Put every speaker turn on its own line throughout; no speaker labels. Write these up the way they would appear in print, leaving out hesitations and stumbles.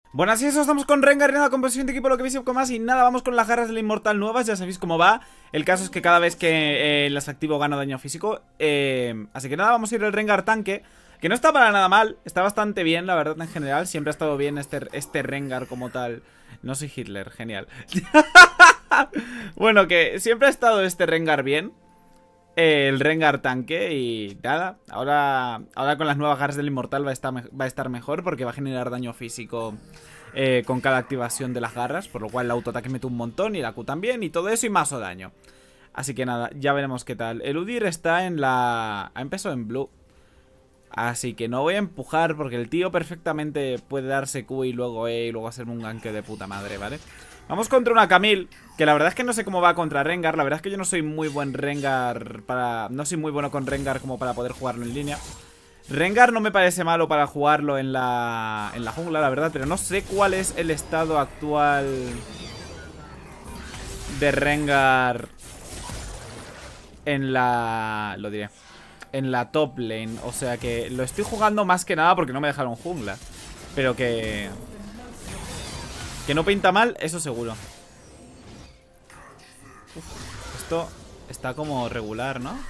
Bueno, así es, estamos con Rengar en la composición de equipo, lo que veis con más. Y nada, vamos con las garras del inmortal nuevas, ya sabéis cómo va. El caso es que cada vez que las activo gano daño físico. Así que nada, vamos a ir al Rengar tanque, que no está para nada mal, está bastante bien, la verdad, en general. Siempre ha estado bien este Rengar como tal. No soy Hitler, genial. Bueno, que siempre ha estado este Rengar bien, el Rengar tanque. Y nada, ahora con las nuevas garras del inmortal va a estar mejor, porque va a generar daño físico con cada activación de las garras, por lo cual el autoataque mete un montón y la Q también, y todo eso y más daño. Así que nada, ya veremos qué tal. El Udyr está en la... ha empezado en blue, así que no voy a empujar, porque el tío perfectamente puede darse Q y luego y luego hacerme un gank de puta madre, ¿vale? Vamos contra una Camille, que la verdad es que no sé cómo va contra Rengar. La verdad es que yo no soy muy buen Rengar no soy muy bueno con Rengar como para poder jugarlo en línea. Rengar no me parece malo para jugarlo en la jungla, la verdad, pero no sé cuál es el estado actual de Rengar en la... lo diré, en la top lane. O sea que lo estoy jugando más que nada porque no me dejaron jungla, pero que no pinta mal, eso seguro. Uf, esto está como regular, ¿no?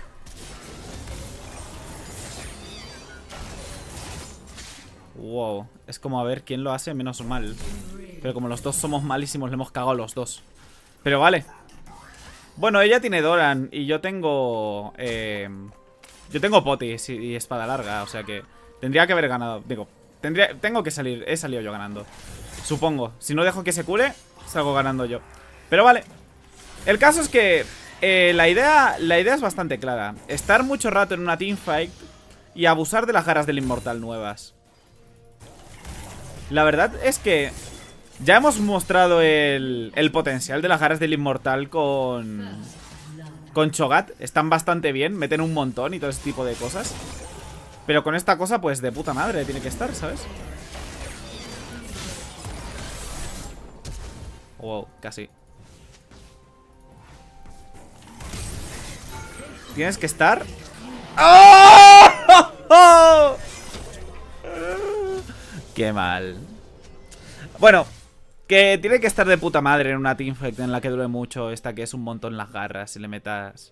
Wow, es como a ver quién lo hace menos mal. Pero como los dos somos malísimos, le hemos cagado a los dos. Pero vale. Bueno, ella tiene Doran y yo tengo... yo tengo potis y espada larga, o sea que tendría que haber ganado. Digo, tengo que salir, he salido yo ganando, supongo. Si no dejo que se cure, salgo ganando yo. Pero vale. El caso es que la idea es bastante clara. Estar mucho rato en una teamfight y abusar de las garras del inmortal nuevas. La verdad es que ya hemos mostrado el potencial de las garras del inmortal con Cho'Gath. Están bastante bien, meten un montón y todo ese tipo de cosas. Pero con esta cosa, pues de puta madre tiene que estar, ¿sabes? Wow, casi. Tienes que estar... ¡Oh! Qué mal. Bueno, que tiene que estar de puta madre en una teamfight en la que dure mucho. Esta que es un montón las garras. Y le metas...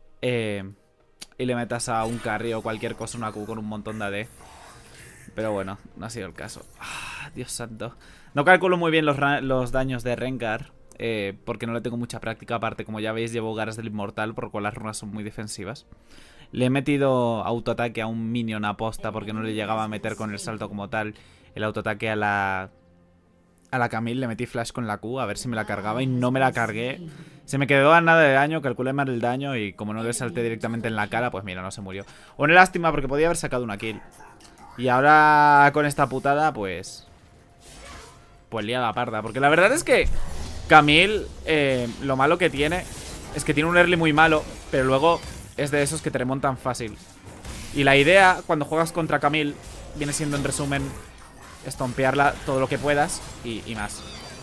y le metas a un carry o cualquier cosa, una Q con un montón de AD. Pero bueno, no ha sido el caso. Dios santo. No calculo muy bien los daños de Rengar, porque no le tengo mucha práctica. Aparte, como ya veis, llevo garras del inmortal, por lo cual las runas son muy defensivas. Le he metido autoataque a un minion aposta porque no le llegaba a meter con el salto como tal el autoataque a la Camille. Le metí flash con la Q a ver si me la cargaba y no me la cargué. Se me quedó a nada de daño, calculé mal el daño y como no le salté directamente en la cara, pues mira, no se murió. Una lástima porque podía haber sacado una kill. Y ahora con esta putada, pues liada parda. Porque la verdad es que Camille, lo malo que tiene es que tiene un early muy malo, pero luego es de esos que te remontan fácil. Y la idea cuando juegas contra Camille viene siendo, en resumen, estompearla todo lo que puedas y más.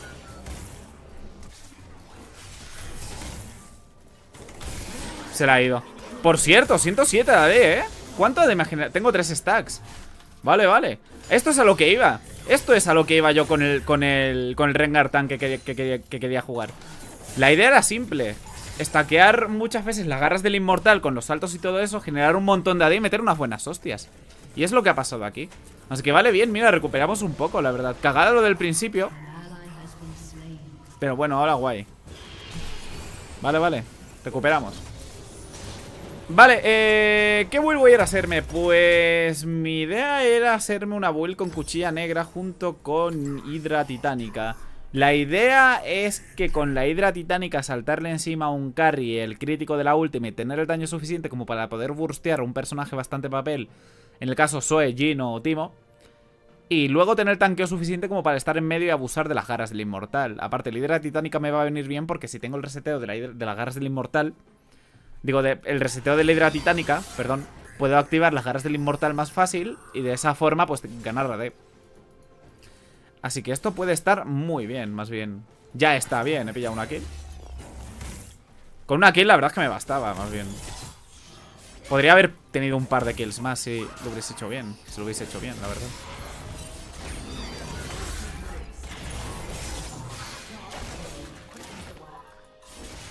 Se la ha ido. Por cierto, 107 de AD, ¿eh? ¿Cuánto de imaginar? Tengo 3 stacks. Vale, vale. Esto es a lo que iba. Esto es a lo que iba yo con el Rengar tanque que quería jugar. La idea era simple. Stackear muchas veces las garras del inmortal con los saltos y todo eso, generar un montón de AD y meter unas buenas hostias. Y es lo que ha pasado aquí. Así que vale bien, mira, recuperamos un poco, la verdad. Cagada lo del principio, pero bueno, ahora guay. Vale, vale, recuperamos. Vale, ¿qué build voy a ir a hacerme? Pues mi idea era hacerme una build con cuchilla negra junto con hidra titánica. La idea es que con la hidra titánica saltarle encima a un carry, el crítico de la ultimate, tener el daño suficiente como para poder burstear a un personaje bastante papel, en el caso Zoe, Jhin o Timo, y luego tener tanqueo suficiente como para estar en medio y abusar de las garras del inmortal. Aparte, la hidra titánica me va a venir bien porque si tengo el reseteo de las garras del inmortal, digo, el reseteo de la hidra titánica, perdón, puedo activar las garras del inmortal más fácil y de esa forma pues ganar AD. Así que esto puede estar muy bien, más bien. Ya está bien, he pillado una kill. Con una kill la verdad es que me bastaba, más bien. Podría haber tenido un par de kills más si lo hubiese hecho bien. Si lo hubiese hecho bien, la verdad.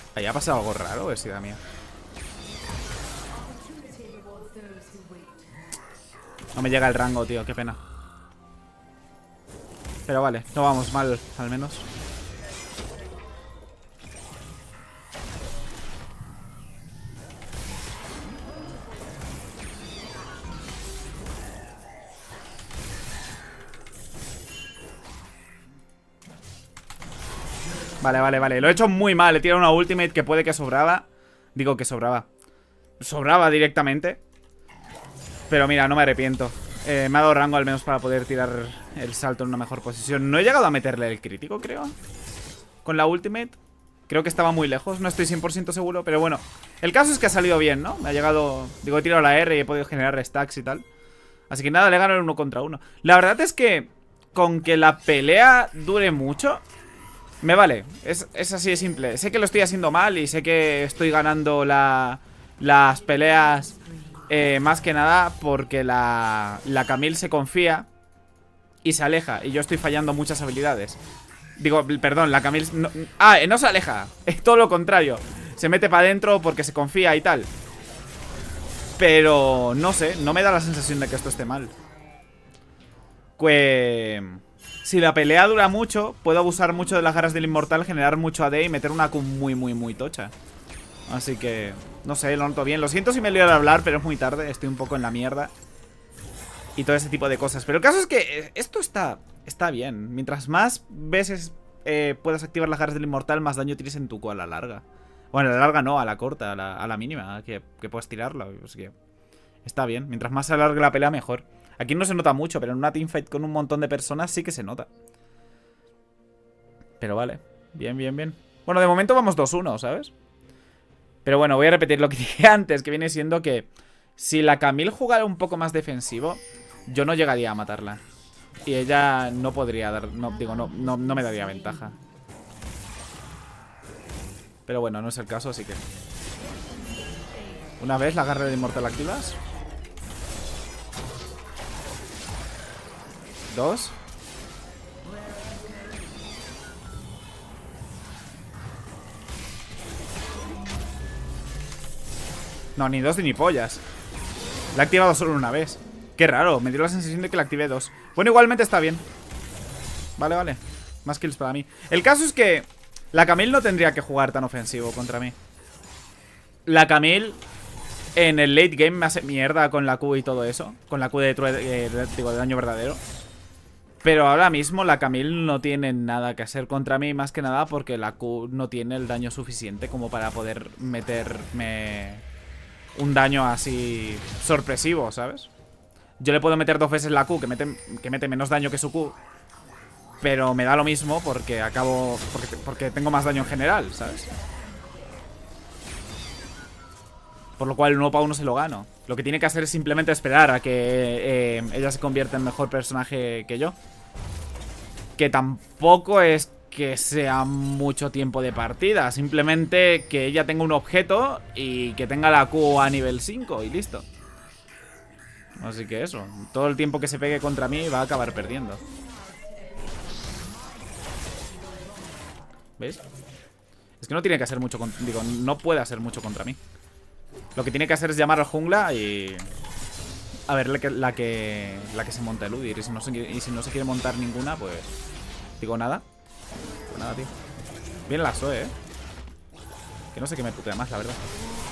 Ahí ha pasado algo raro, o es idea mía. No me llega el rango, tío, qué pena. Pero vale, no vamos mal, al menos. Vale. Lo he hecho muy mal. He tirado una ultimate que puede que sobraba. Digo que sobraba. Sobraba directamente. Pero mira, no me arrepiento. Me ha dado rango al menos para poder tirar el salto en una mejor posición. No he llegado a meterle el crítico, creo, con la ultimate. Creo que estaba muy lejos. No estoy 100% seguro, pero bueno. El caso es que ha salido bien, ¿no? Me ha llegado... Digo, he tirado la R y he podido generar stacks y tal. Así que nada, le gano el 1 contra 1. La verdad es que con que la pelea dure mucho... Me vale, es así de simple. Sé que lo estoy haciendo mal y sé que estoy ganando las peleas más que nada porque la Camille se confía y se aleja. Y yo estoy fallando muchas habilidades. Digo, perdón, la Camille... no se aleja, es todo lo contrario. Se mete para adentro porque se confía y tal. Pero no sé, no me da la sensación de que esto esté mal. Si la pelea dura mucho, puedo abusar mucho de las garras del inmortal, generar mucho AD y meter una Q muy tocha. Así que, no sé, lo noto bien. Lo siento si me lío al hablar, pero es muy tarde, estoy un poco en la mierda. Y todo ese tipo de cosas. Pero el caso es que esto está bien. Mientras más veces puedas activar las garras del inmortal, más daño tienes en tu Q a la larga. Bueno, a la larga no, a la corta, a la mínima, que puedes tirarla. Así que está bien. Mientras más se alargue la pelea, mejor. Aquí no se nota mucho, pero en una teamfight con un montón de personas sí que se nota. Pero vale, bien. Bueno, de momento vamos 2-1, ¿sabes? Pero bueno, voy a repetir lo que dije antes, que viene siendo que si la Camille jugara un poco más defensivo, yo no llegaría a matarla. Y ella no podría dar... No me daría ventaja. Pero bueno, no es el caso, así que... Una vez la garra de inmortal activas. 2. No, ni 2 ni pollas. La he activado solo una vez. Qué raro, me dio la sensación de que la activé 2. Bueno, igualmente está bien. Vale. Más kills para mí. El caso es que la Camille no tendría que jugar tan ofensivo contra mí. La Camille en el late game me hace mierda con la Q y todo eso. Con la Q de daño verdadero. Pero ahora mismo la Camille no tiene nada que hacer contra mí, más que nada porque la Q no tiene el daño suficiente como para poder meterme un daño así sorpresivo, ¿sabes? Yo le puedo meter 2 veces la Q, que mete menos daño que su Q, pero me da lo mismo porque porque tengo más daño en general, ¿sabes? Por lo cual 1 para 1 se lo gano. Lo que tiene que hacer es simplemente esperar a que ella se convierta en mejor personaje que yo. Que tampoco es que sea mucho tiempo de partida. Simplemente que ella tenga un objeto y que tenga la Q a nivel 5 y listo. Así que eso. Todo el tiempo que se pegue contra mí va a acabar perdiendo. ¿Veis? Es que no tiene que hacer mucho... no puede hacer mucho contra mí. Lo que tiene que hacer es llamar al jungla y... a ver la que se monta el Udyr. Y si no se quiere montar ninguna, pues... Digo, nada. Pues nada, tío. Bien la Zoe, Que no sé qué me putea más, la verdad.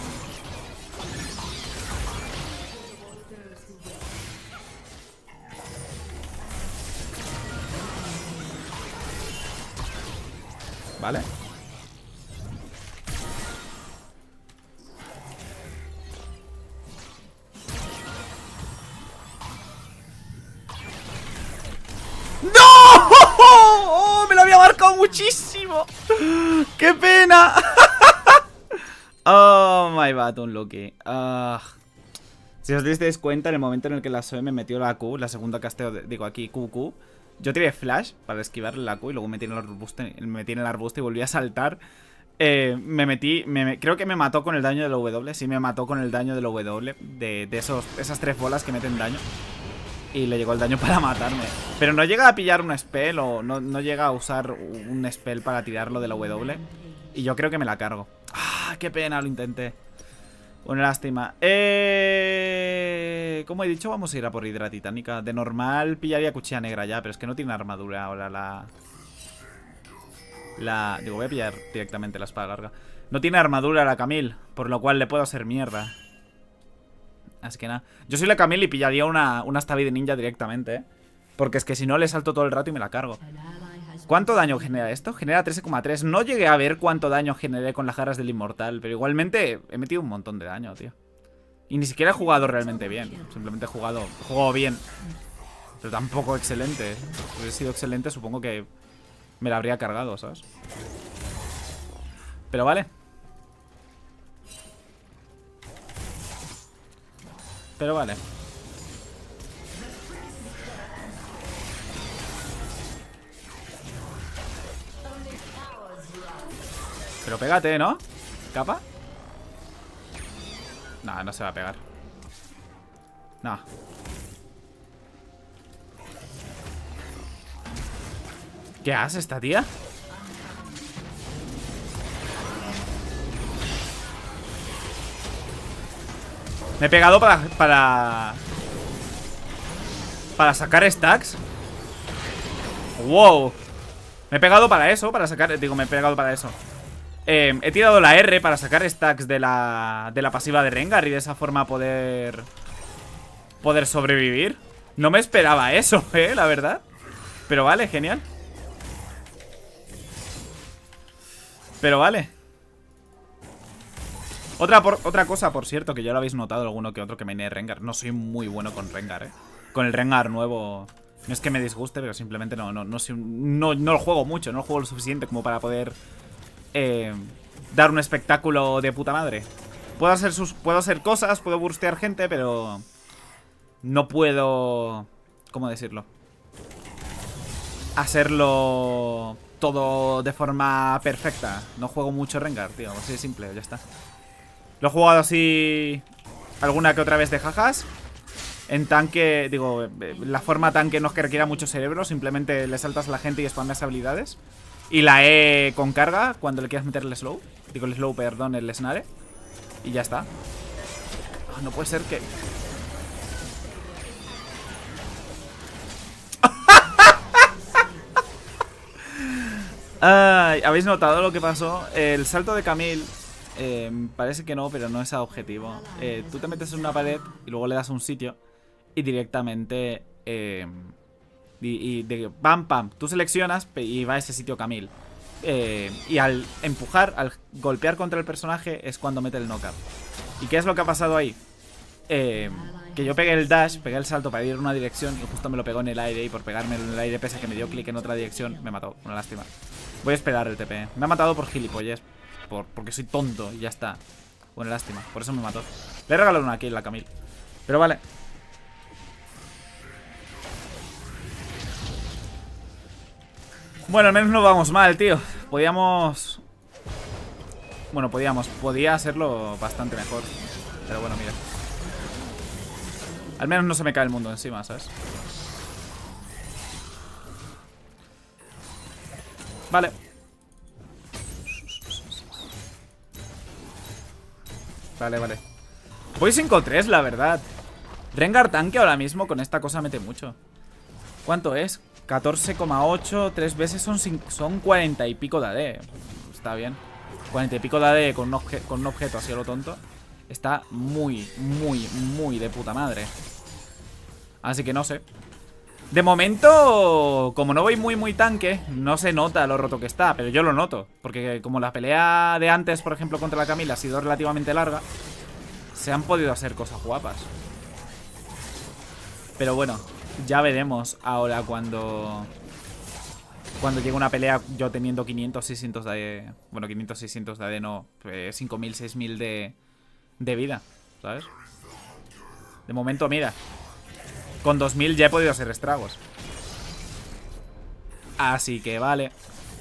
Vale. ¡No! ¡Oh! Me lo había marcado muchísimo. ¡Qué pena! Oh my god, unlucky. Si os dais cuenta, en el momento en el que la Zoe me metió la Q, la segunda casteo, digo aquí, QQ, yo tiré flash para esquivarle la Q y luego me metí en el arbusto y volví a saltar. Creo que me mató con el daño de la W. Sí, me mató con el daño de la W. De esas 3 bolas que meten daño. Y le llegó el daño para matarme. Pero no llega a pillar un spell o no llega a usar un spell para tirarlo de la W. Y yo creo que me la cargo. Qué pena, lo intenté. Una lástima. Como he dicho, vamos a ir a por Hidra Titánica. De normal pillaría cuchilla negra ya, pero es que no tiene armadura ahora Digo, voy a pillar directamente la espada larga. No tiene armadura la Camille, por lo cual le puedo hacer mierda. Así que nada. Yo soy la Camille y pillaría una Stabi de ninja directamente, ¿eh? Porque es que si no le salto todo el rato y me la cargo. ¿Cuánto daño genera esto? Genera 13,3. No llegué a ver cuánto daño generé con las garras del inmortal, pero igualmente he metido un montón de daño, tío. Y ni siquiera he jugado realmente bien. Simplemente he jugado bien. Pero tampoco excelente. Si hubiese sido excelente, supongo que me la habría cargado, ¿sabes? Pero vale. Pero vale. Pero pégate, ¿no? ¿Capa? No, no se va a pegar. No. ¿Qué hace esta tía? Me he pegado para sacar stacks. Wow. Me he pegado para eso, para sacar... Digo, me he pegado para eso. He tirado la R para sacar stacks de la pasiva de Rengar y de esa forma poder sobrevivir. No me esperaba eso, la verdad. Pero vale, genial. Pero vale. Otra cosa, por cierto, que ya lo habéis notado alguno que otro que mainee Rengar. No soy muy bueno con Rengar, Con el Rengar nuevo. No es que me disguste, pero simplemente no lo juego mucho. No lo juego lo suficiente como para poder dar un espectáculo de puta madre. Puedo hacer cosas, puedo burstear gente, pero no puedo... ¿Cómo decirlo? Hacerlo todo de forma perfecta. No juego mucho Rengar, tío. Así de simple, ya está. Lo he jugado así alguna que otra vez de jajas. En tanque, digo, la forma tanque no es que requiera mucho cerebro. Simplemente le saltas a la gente y spameas habilidades. Y la E con carga cuando le quieras meter el slow. Digo el slow, perdón, el snare. Y ya está. No puede ser que... Ay, ¿habéis notado lo que pasó? El salto de Camille... parece que no, pero no es a objetivo. Tú te metes en una pared y luego le das a un sitio y directamente pam, pam, tú seleccionas y va a ese sitio Camille. Y al empujar, al golpear contra el personaje es cuando mete el knockup. ¿Y qué es lo que ha pasado ahí? Que yo pegué el dash, pegué el salto para ir en una dirección y justo me lo pegó en el aire. Y por pegarme en el aire, pese a que me dio clic en otra dirección, me mató. Una lástima. Voy a esperar el TP. Me ha matado por gilipollas. Porque soy tonto y ya está. Bueno, lástima, por eso me mató. Le he regalado una kill a Camille. Pero vale. Bueno, al menos no vamos mal, tío. Podíamos... Bueno, podía hacerlo bastante mejor. Pero bueno, mira. Al menos no se me cae el mundo encima, ¿sabes? Vale. Vale, vale. Voy 5-3, la verdad. Rengar tanque ahora mismo con esta cosa mete mucho. ¿Cuánto es? 14,8. 3 veces son 40 y pico de AD. Está bien. 40 y pico de AD con un objeto así a lo tonto. Está muy, muy, muy de puta madre. Así que no sé. De momento, como no voy muy, muy tanque, no se nota lo roto que está. Pero yo lo noto. Porque como la pelea de antes, por ejemplo, contra la Camille ha sido relativamente larga, se han podido hacer cosas guapas. Pero bueno, ya veremos ahora cuando llegue una pelea yo teniendo 500, 600 de... Bueno, 500, 600 de AD no, 5000, 6000 de vida, ¿sabes? De momento, mira, con 2000 ya he podido hacer estragos. Así que vale.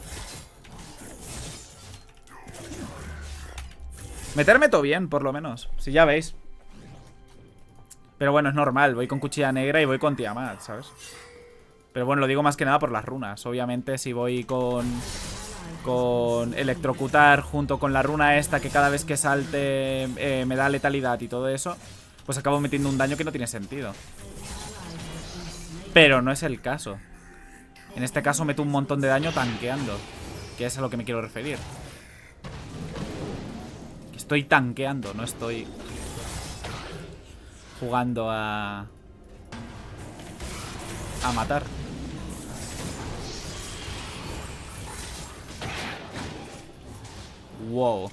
Meterme todo bien, por lo menos. Si ya veis. Pero bueno, es normal. Voy con cuchilla negra y voy con Tiamat, ¿sabes? Pero bueno, lo digo más que nada por las runas. Obviamente si voy con con electrocutar junto con la runa esta que cada vez que salte me da letalidad y todo eso, pues acabo metiendo un daño que no tiene sentido. Pero no es el caso. En este caso meto un montón de daño tanqueando, que es a lo que me quiero referir. Estoy tanqueando, no estoy jugando a matar. Wow.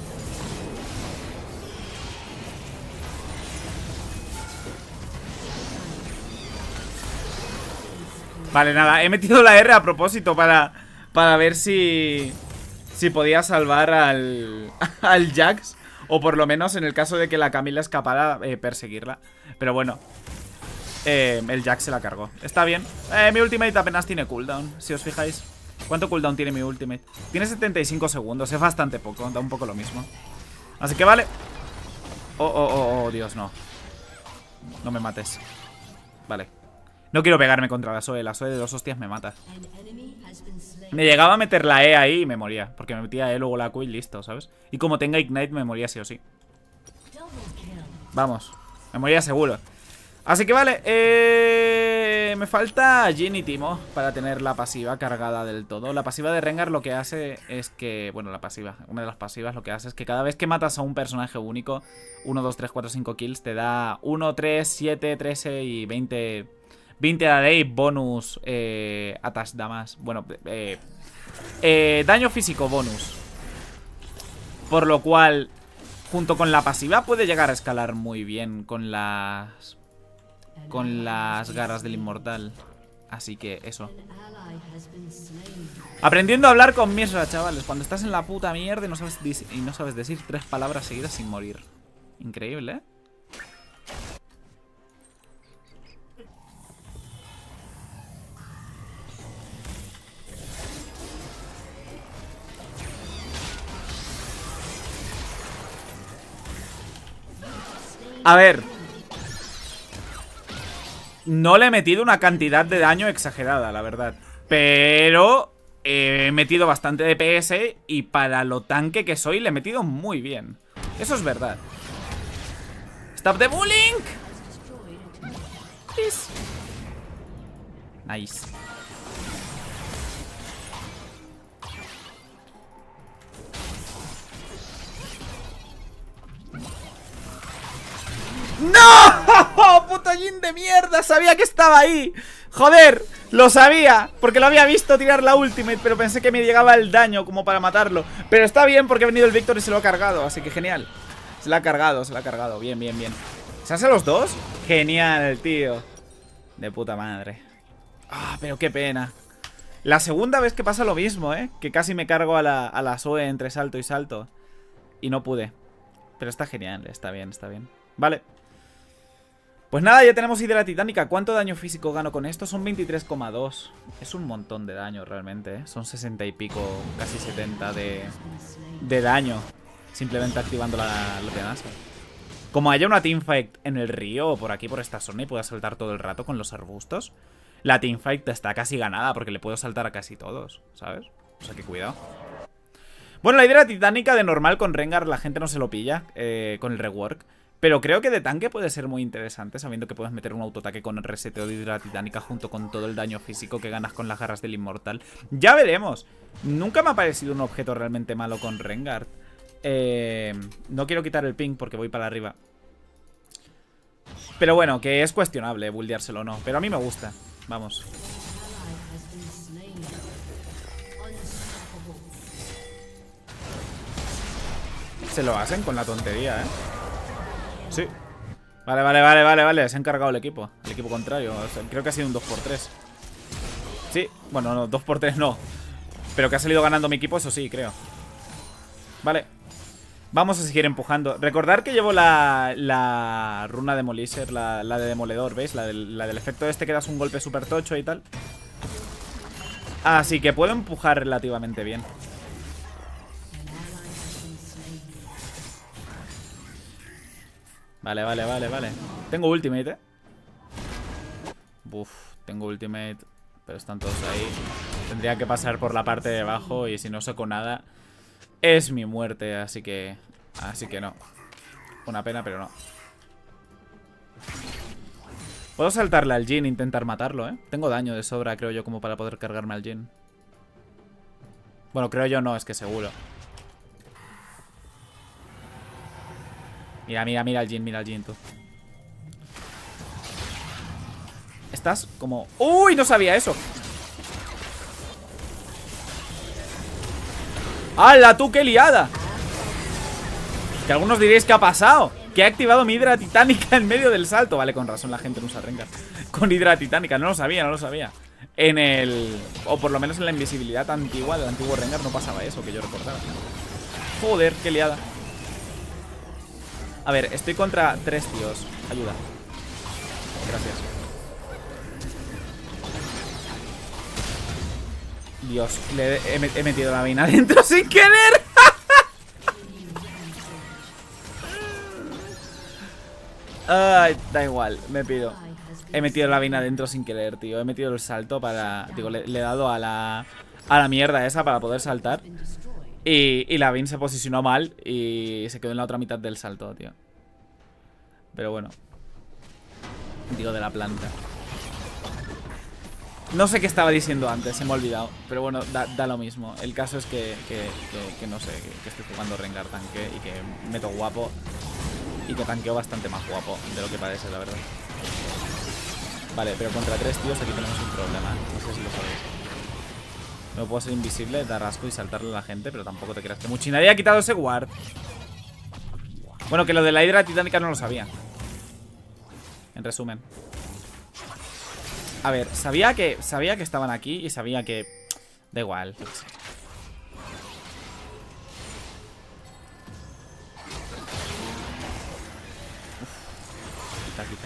Vale, nada, he metido la R a propósito para ver si podía salvar al Jax. O por lo menos en el caso de que la Camila escapara, perseguirla. Pero bueno, el Jax se la cargó. Está bien. Mi ultimate apenas tiene cooldown, si os fijáis. ¿Cuánto cooldown tiene mi ultimate? Tiene 75 segundos, es bastante poco, da un poco lo mismo. Así que vale. Oh, Dios, no. No me mates. Vale. No quiero pegarme contra la Zoe de 2 hostias me mata. Me llegaba a meter la E ahí y me moría. Porque me metía E, luego la Q y listo, ¿sabes? Y como tenga Ignite me moría sí o sí. Vamos, me moría seguro. Así que vale, me falta Jhin y Teemo para tener la pasiva cargada del todo. La pasiva de Rengar lo que hace es que... Bueno, la pasiva, una de las pasivas lo que hace es que cada vez que matas a un personaje único, 1, 2, 3, 4, 5 kills, te da 1, 3, 7, 13 y 20 a day bonus atas damas. Bueno, daño físico bonus. Por lo cual, junto con la pasiva puede llegar a escalar muy bien con las garras del inmortal. Así que eso. Aprendiendo a hablar con Misra, chavales. Cuando estás en la puta mierda y no sabes decir 3 palabras seguidas sin morir. Increíble, ¿eh? A ver, no le he metido una cantidad de daño exagerada, la verdad. Pero he metido bastante DPS y para lo tanque que soy le he metido muy bien. Eso es verdad. Stop the bullying. Please. Nice. ¡No! ¡Puto Jhin de mierda! Sabía que estaba ahí. Joder, lo sabía. Porque lo había visto tirar la ultimate, pero pensé que me llegaba el daño como para matarlo. Pero está bien porque ha venido el Víctor y se lo ha cargado. Así que genial. Se lo ha cargado, se lo ha cargado. Bien, bien, bien. ¿Se hace los dos? Genial, tío. De puta madre. Ah, pero qué pena. La segunda vez que pasa lo mismo, ¿eh? Que casi me cargo a la Zoe entre salto y salto. Y no pude. Pero está genial, está bien, está bien. Vale. Pues nada, ya tenemos Hidra Titánica. ¿Cuánto daño físico gano con esto? Son 23,2. Es un montón de daño realmente, ¿eh? Son 60 y pico, casi 70 de daño. Simplemente activando la tenaza. Como haya una teamfight en el río o por aquí, por esta zona y pueda saltar todo el rato con los arbustos, la teamfight está casi ganada porque le puedo saltar a casi todos, ¿sabes? O sea que cuidado. Bueno, la Hidra Titánica de normal con Rengar la gente no se lo pilla con el rework. Pero creo que de tanque puede ser muy interesante, sabiendo que puedes meter un autoataque con el reseteo de Hidra Titánica junto con todo el daño físico que ganas con las garras del inmortal. Ya veremos. Nunca me ha parecido un objeto realmente malo con Rengar. No quiero quitar el ping porque voy para arriba. Pero bueno, que es cuestionable buldeárselo o no. Pero a mí me gusta. Vamos. Se lo hacen con la tontería, ¿eh? Sí. Vale. Se ha encargado el equipo contrario. O sea, creo que ha sido un 2x3. Sí, bueno, no, 2x3 no. Pero que ha salido ganando mi equipo, eso sí, creo. Vale. Vamos a seguir empujando. Recordar que llevo la runa Demolisher, la de demoledor, ¿veis? La del efecto este que das un golpe súper tocho y tal. Así que puedo empujar relativamente bien. Vale. Tengo ultimate, ¿eh? Tengo ultimate. Pero están todos ahí. Tendría que pasar por la parte de abajo y si no saco nada es mi muerte, así que no. Una pena, pero no. Puedo saltarle al Jhin e intentar matarlo, ¿eh? Tengo daño de sobra, creo yo, como para poder cargarme al Jhin. Bueno, creo yo no, es que seguro. Mira, mira, mira el Jhin, tú. Estás como... ¡Uy! No sabía eso. ¡Hala, tú! ¡Qué liada! Que algunos diréis que ha pasado. Que ha activado mi hidra titánica en medio del salto. Vale, con razón la gente no usa Rengar con hidra titánica, no lo sabía, no lo sabía. En el... o por lo menos en la invisibilidad antigua del antiguo Rengar no pasaba eso, que yo recordaba. Joder, qué liada. A ver, estoy contra 3 tíos. Ayuda. Gracias. Dios, he metido la vaina adentro sin querer. Ay, da igual, me pido. He metido la vaina adentro sin querer, tío. He metido el salto para... Digo, le he dado a la mierda esa para poder saltar. Y la Vayne se posicionó mal y se quedó en la otra mitad del salto, tío. Pero bueno. Digo, de la planta. No sé qué estaba diciendo antes, se me ha olvidado. Pero bueno, da lo mismo. El caso es que no sé, que estoy jugando Rengar tanque y que meto guapo. Y que tanqueo bastante más guapo de lo que parece, la verdad. Vale, pero contra 3 tíos aquí tenemos un problema. No sé si lo sabéis. No puedo ser invisible, dar asco y saltarle a la gente, pero tampoco te creas que mucho. Y nadie ha quitado ese ward. Bueno, que lo de la hidra titánica no lo sabía. En resumen. A ver, sabía que estaban aquí y sabía que... Da igual. Quita.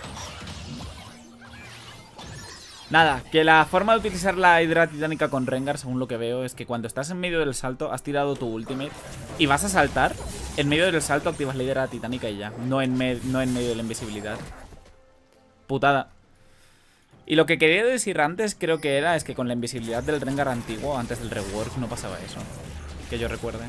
Nada, que la forma de utilizar la hidra titánica con Rengar, según lo que veo, es que cuando estás en medio del salto, has tirado tu ultimate y vas a saltar, en medio del salto activas la hidra titánica y ya. No en medio de la invisibilidad. Putada. Y lo que quería decir antes, creo que era, es que con la invisibilidad del Rengar antiguo, antes del rework, no pasaba eso. Que yo recuerde.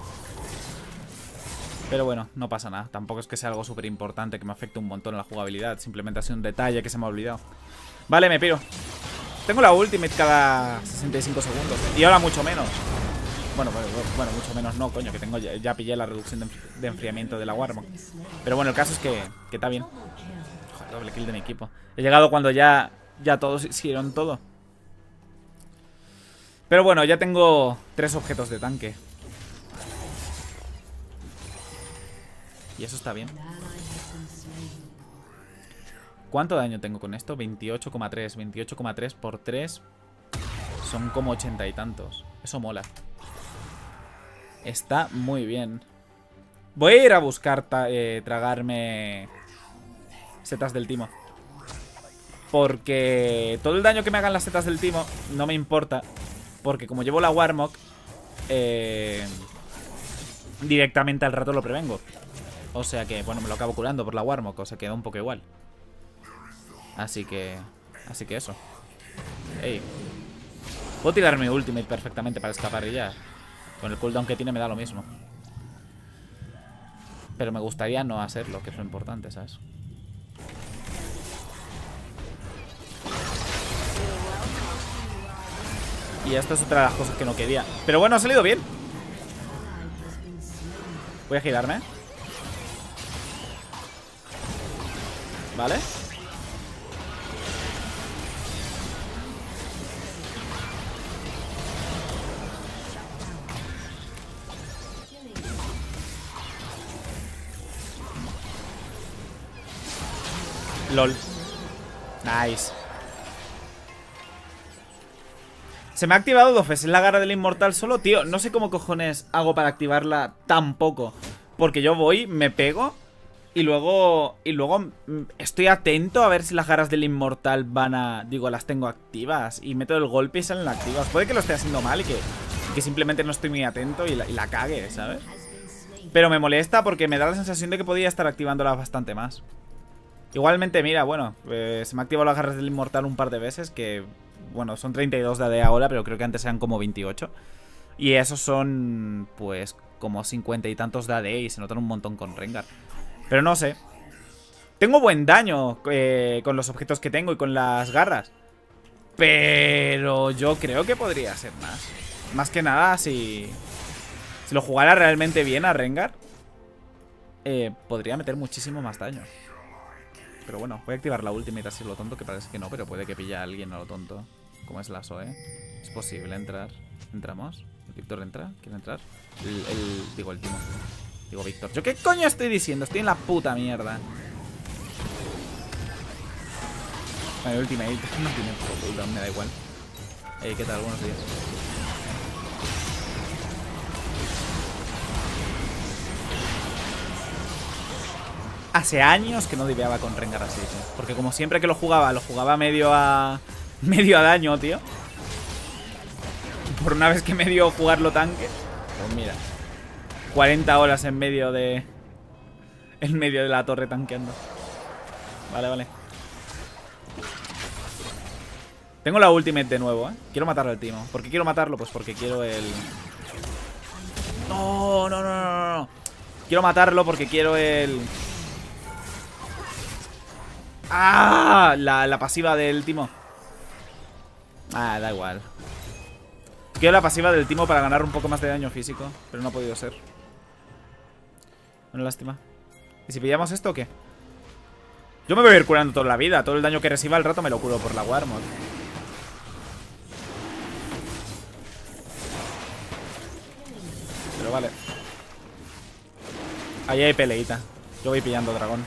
Pero bueno, no pasa nada. Tampoco es que sea algo súper importante que me afecte un montón en la jugabilidad. Simplemente ha sido un detalle que se me ha olvidado. Vale, me piro. Tengo la ultimate cada 65 segundos. Y ahora mucho menos. Bueno, mucho menos no, coño. Que tengo ya pillé la reducción de enfriamiento de la Warmog. Pero bueno, el caso es que está bien. Joder, doble kill de mi equipo. He llegado cuando ya todos hicieron todo. Pero bueno, ya tengo 3 objetos de tanque. Y eso está bien. ¿Cuánto daño tengo con esto? 28,3. 28,3 por 3 son como 80 y tantos. Eso mola. Está muy bien. Voy a ir a buscar tragarme setas del timo. Porque todo el daño que me hagan las setas del timo no me importa. Porque como llevo la Warmog, directamente al rato lo prevengo. O sea que, bueno, me lo acabo curando por la Warmog. O sea, queda un poco igual. Así que eso. Ey. Puedo tirar mi ultimate perfectamente para escapar y ya. Con el cooldown que tiene me da lo mismo. Pero me gustaría no hacerlo, que es lo importante, ¿sabes? Y esta es otra de las cosas que no quería. Pero bueno, ha salido bien. Voy a girarme. Vale. LOL. Nice. Se me ha activado 2 veces la garra del inmortal solo. Tío, no sé cómo cojones hago para activarla tan poco. Porque yo voy, me pego y luego estoy atento a ver si las garras del inmortal van a... Digo, las tengo activas. Y meto el golpe y salen activas. Puede que lo esté haciendo mal y que simplemente no estoy muy atento y la cague, ¿sabes? Pero me molesta porque me da la sensación de que podía estar activándolas bastante más. Igualmente, mira, bueno, se me ha activado las garras del inmortal un par de veces que Bueno, son 32 de AD ahora, pero creo que antes eran como 28. Y esos son, pues, como 50 y tantos de AD y se notan un montón con Rengar. Pero no sé. Tengo buen daño con los objetos que tengo y con las garras. Pero yo creo que podría ser más. Más que nada, si lo jugara realmente bien a Rengar, podría meter muchísimo más daño. Pero bueno, voy a activar la ultimate así lo tonto, que parece que no, pero puede que pille a alguien a lo tonto. Como es la SOE. Es posible entrar. ¿Entramos? ¿El Víctor entra? ¿Quiere entrar? Digo, el Timo. Digo, Víctor. ¿Yo qué coño estoy diciendo? Estoy en la puta mierda. Vale, ultimate. No tiene cooldown, me da igual. Hey, ¿qué tal? Buenos días. Hace años que no diveaba con Rengar así, tío. Porque como siempre que lo jugaba medio a daño, tío. Por una vez que me dio jugarlo tanque. Pues mira, 40 horas en medio de la torre tanqueando. Vale, vale. Tengo la ultimate de nuevo, ¿eh? Quiero matar al Timo. ¿Por qué quiero matarlo? Pues porque quiero el... No, no, no, no, no. Quiero matarlo porque quiero el... ¡Ah! La pasiva del Timo. Ah, da igual. Quiero la pasiva del Timo para ganar un poco más de daño físico, pero no ha podido ser. Una lástima. ¿Y si pillamos esto o qué? Yo me voy a ir curando toda la vida. Todo el daño que reciba al rato me lo curo por la Warmog. Pero vale. Ahí hay peleita. Yo voy pillando dragón.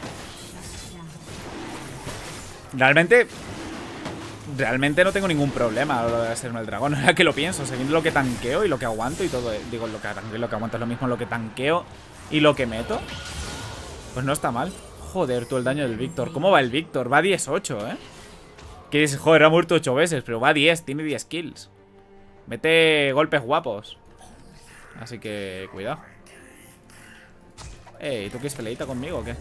Realmente no tengo ningún problema a la hora de hacerme el dragón. Ahora que lo pienso, sabiendo lo que tanqueo y lo que aguanto y todo. Digo, lo que aguanto es lo mismo, lo que tanqueo y lo que meto. Pues no está mal. Joder, tú el daño del Víctor. ¿Cómo va el Víctor? Va 10-8, ¿eh? Que dices, joder, ha muerto 8 veces, pero va 10, tiene 10 kills. Mete golpes guapos. Así que, cuidado. Ey, ¿tú quieres peleita conmigo o qué?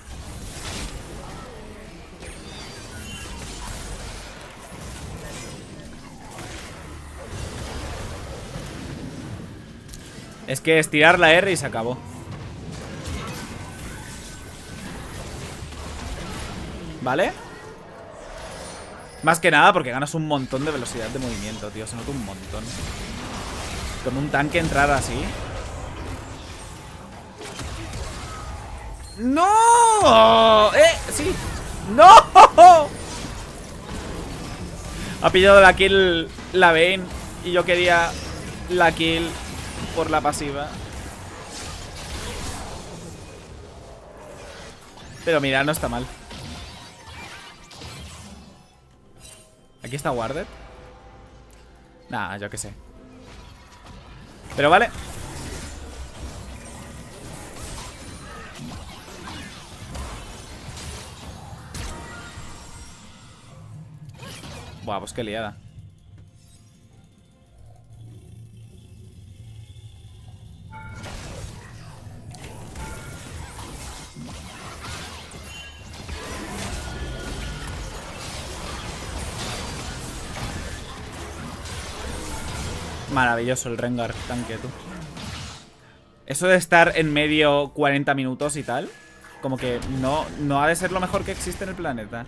Es que estirar la R y se acabó. ¿Vale? Más que nada porque ganas un montón de velocidad de movimiento, tío. Se nota un montón. Con un tanque entrar así. ¡No! ¡Sí! ¡No! Ha pillado la kill la Vayne y yo quería la kill por la pasiva. Pero mira, no está mal. ¿Aquí está Warded? Nah, yo qué sé. Pero vale. Buah, pues qué liada. Maravilloso el Rengar tanque, tú. Eso de estar en medio 40 minutos y tal, como que no ha de ser lo mejor que existe en el planeta.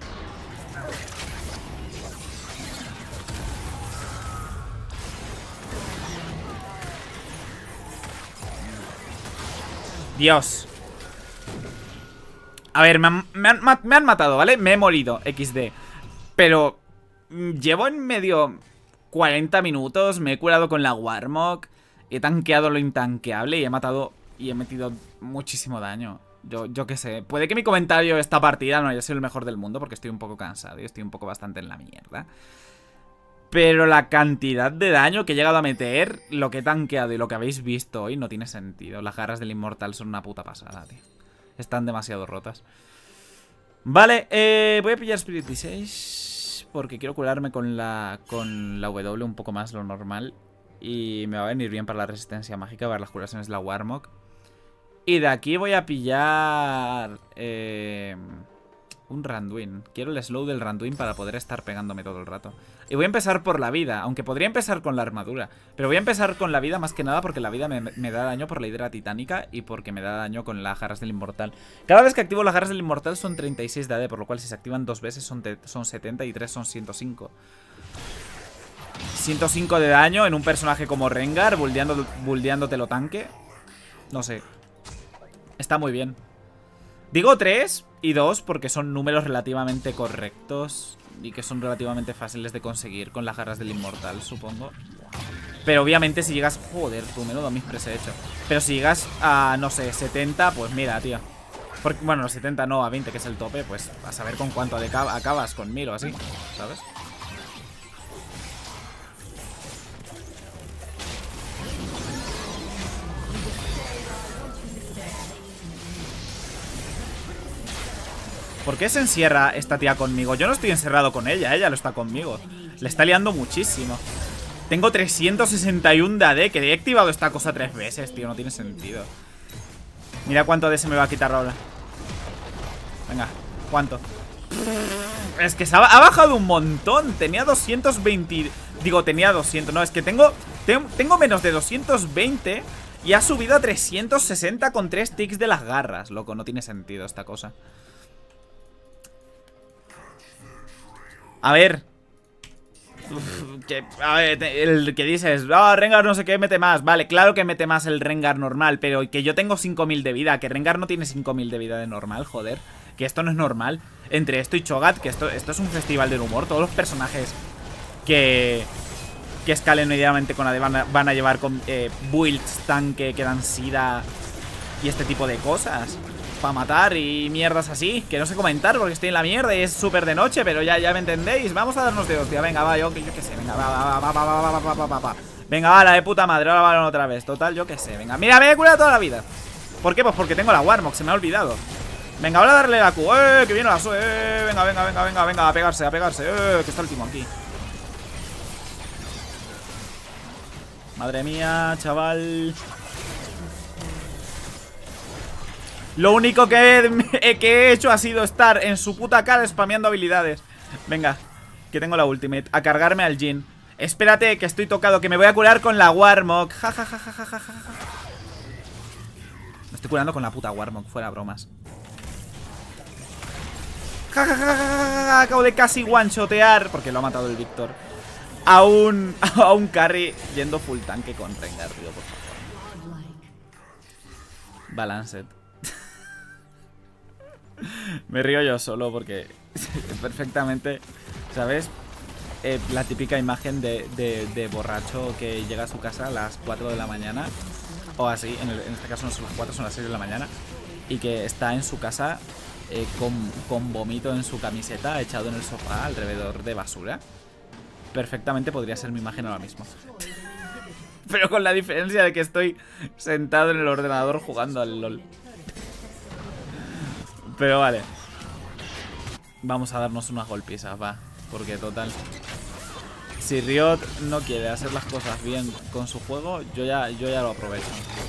Dios. A ver, me han matado, ¿vale? Me he morido, XD. Pero llevo en medio 40 minutos, me he curado con la Warmog, he tanqueado lo intanqueable y he matado y he metido muchísimo daño. Yo qué sé, puede que mi comentario esta partida no haya sido el mejor del mundo porque estoy un poco cansado y estoy un poco bastante en la mierda. Pero la cantidad de daño que he llegado a meter, lo que he tanqueado y lo que habéis visto hoy no tiene sentido. Las garras del inmortal son una puta pasada, tío. Están demasiado rotas. Vale, voy a pillar Spirit 16 porque quiero curarme con la W un poco más lo normal. Y me va a venir bien para la resistencia mágica, para las curaciones de la Warmog. Y de aquí voy a pillar Un Randuin. Quiero el slow del Randuin para poder estar pegándome todo el rato. Y voy a empezar por la vida, aunque podría empezar con la armadura. Pero voy a empezar con la vida más que nada porque la vida me da daño por la hidra titánica y porque me da daño con las garras del inmortal. Cada vez que activo las garras del inmortal son 36 de AD, por lo cual si se activan 2 veces son 70 y 3 son 105. 105 de daño en un personaje como Rengar, buldeándotelo tanque. No sé. Está muy bien. Digo 3 y 2 porque son números relativamente correctos y que son relativamente fáciles de conseguir con las garras del inmortal, supongo. Pero obviamente si llegas... Joder, tú, menudo mispres he hecho. Pero si llegas a, no sé, 70, pues mira, tío. Porque, bueno, 70 no, a 20, que es el tope, pues a saber con cuánto acabas, con 1000 o así, ¿sabes? ¿Por qué se encierra esta tía conmigo? Yo no estoy encerrado con ella lo está conmigo. Le está liando muchísimo. Tengo 361 de AD, que he activado esta cosa 3 veces, tío, no tiene sentido. Mira cuánto AD se me va a quitar ahora. Venga, ¿cuánto? Es que ha bajado un montón. Tenía 220... Digo, tenía 200, no, es que tengo menos de 220 y ha subido a 360 con 3 ticks de las garras. Loco, no tiene sentido esta cosa. A ver. A ver, el que dices, Rengar no sé qué mete más. Vale, claro que mete más el Rengar normal, pero que yo tengo 5000 de vida. Que Rengar no tiene 5000 de vida de normal, joder. Que esto no es normal. Entre esto y Cho'Gath, que esto es un festival del humor. Todos los personajes que escalen medianamente con AD van a llevar con builds tanque que dan sida y este tipo de cosas para matar y mierdas así, que no sé comentar porque estoy en la mierda y es súper de noche, pero ya me entendéis. Vamos a darnos de hostia, venga, va, yo qué sé, venga, va. Venga, va, la de puta madre, ahora van otra vez. Total, yo qué sé, venga, mira, me he curado toda la vida. ¿Por qué? Pues porque tengo la Warmog, se me ha olvidado. Venga, ahora a darle la Q, que viene la SUE, venga, a pegarse, que está el timo aquí. Madre mía, chaval. Lo único que he hecho ha sido estar en su puta cara spameando habilidades. Venga, que tengo la ultimate. A cargarme al Jhin. Espérate, que estoy tocado, que me voy a curar con la Warmog. Me estoy curando con la puta Warmog, fuera bromas. Acabo de casi one-shotear, porque lo ha matado el Víctor, a un carry yendo full tanque con Rengar, tío, por favor. Balanced. Me río yo solo porque perfectamente, ¿sabes? La típica imagen de borracho que llega a su casa a las 4 de la mañana. O así, en este caso no son las 4, son las 6 de la mañana. Y que está en su casa con vómito en su camiseta, echado en el sofá alrededor de basura. Perfectamente podría ser mi imagen ahora mismo. Pero con la diferencia de que estoy sentado en el ordenador jugando al LOL. Pero vale. Vamos a darnos unas golpizas, va. Porque total, si Riot no quiere hacer las cosas bien con su juego, yo ya lo aprovecho.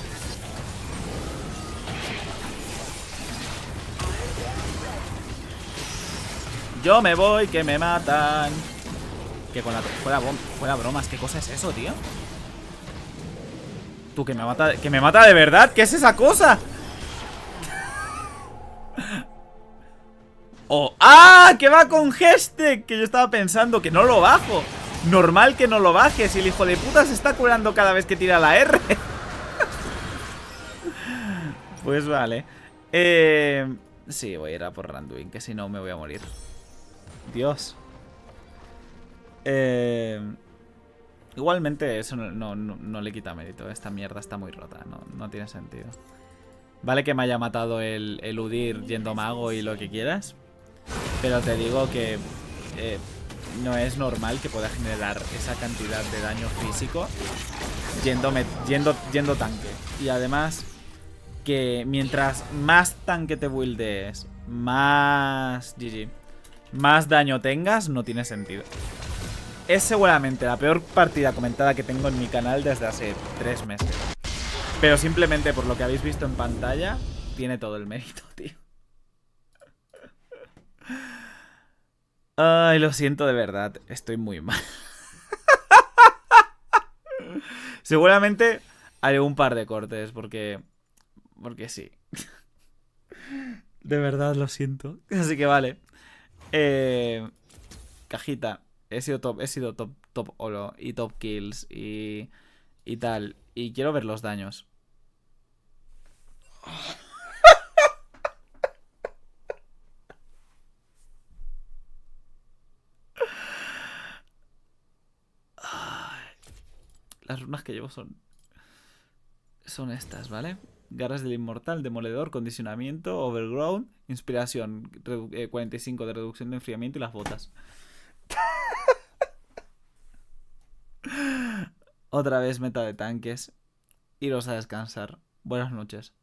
Yo me voy, que me matan. Que con la... Fuera bromas, ¿qué cosa es eso, tío? Tú, que me mata de verdad. ¿Qué es esa cosa? Oh, ¡ah! Que va con Geste. Que yo estaba pensando que no lo bajo. Normal que no lo baje. Si el hijo de puta se está curando cada vez que tira la R. Pues vale. Sí, voy a ir a por Randuin, que si no me voy a morir. Dios. Igualmente eso no le quita mérito. Esta mierda está muy rota. No tiene sentido. Vale que me haya matado el Udyr yendo mago y lo que quieras, pero te digo que no es normal que pueda generar esa cantidad de daño físico yendo tanque. Y además que mientras más tanque te buildes, más GG, más daño tengas, no tiene sentido. Es seguramente la peor partida comentada que tengo en mi canal desde hace 3 meses. Pero simplemente por lo que habéis visto en pantalla, tiene todo el mérito, tío. Ay, lo siento de verdad. Estoy muy mal. Seguramente haré un par de cortes porque... Porque sí. De verdad lo siento. Así que vale. Cajita. He sido top olo y top kills y tal. Y quiero ver los daños. Las runas que llevo son estas, ¿vale? Garras del Inmortal, Demoledor, Condicionamiento, Overground, Inspiración, 45 de reducción de enfriamiento y las botas. Otra vez meta de tanques. Iros a descansar. Buenas noches.